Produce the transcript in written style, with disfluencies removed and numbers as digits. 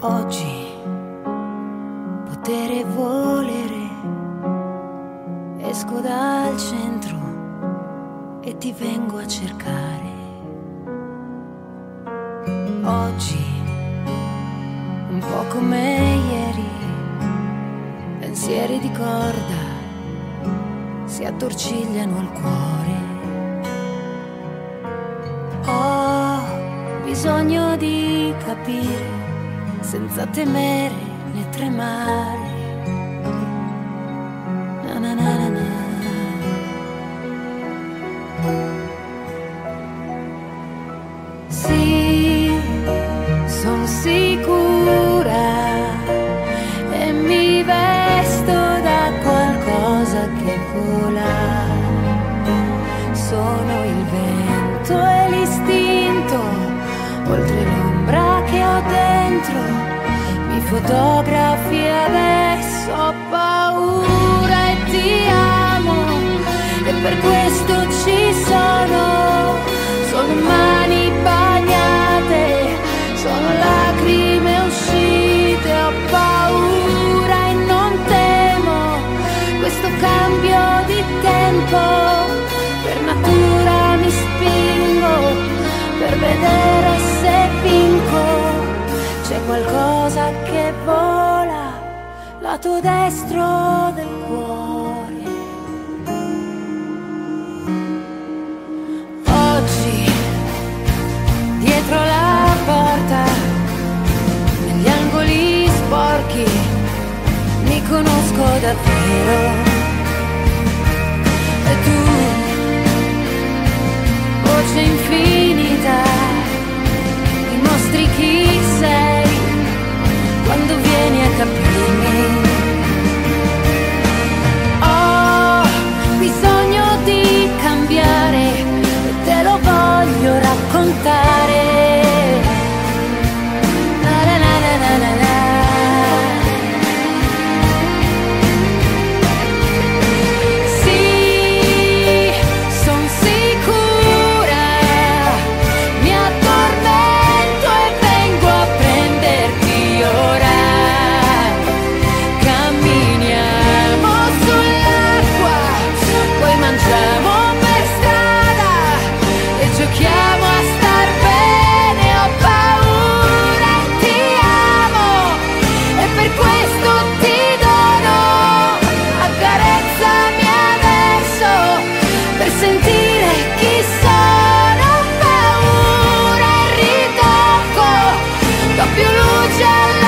Oggi potere volere, esco dal centro e ti vengo a cercare. Oggi, un po' come ieri, pensieri di corda si attorcigliano al cuore. Ho bisogno di capire senza temere né tremare. Na na na na na. Sì, son sicura e mi vesto da qualcosa che vola. Sono il vento e l'istinto, oltre l'ombra che ho dentro. Mi fotografi adesso, ho paura e ti amo, e per questo ci sono. Sono mani bagnate, sono lacrime uscite, ho paura e non temo questo cambio di tempo. Per natura mi spingo per vedere se vinco. C'è qualcosa che vola lato destro del cuore. Oggi dietro la porta, negli angoli sporchi, mi conosco davvero. E tu, voce infinita, dimostri chi sei quando vieni a capirmi. Ho bisogno di cambiare e te lo voglio raccontare. La la la la la la la. Sì, son sicura, mi addormento e vengo a prenderti ora. Camminiamo sull'acqua, poi mangiamo per strada e giochiamo a star bene. Ho paura e ti amo, e per questo ti dono. Accarezzami adesso per sentire chi sono. Ho paura e ritocco, do più luce alla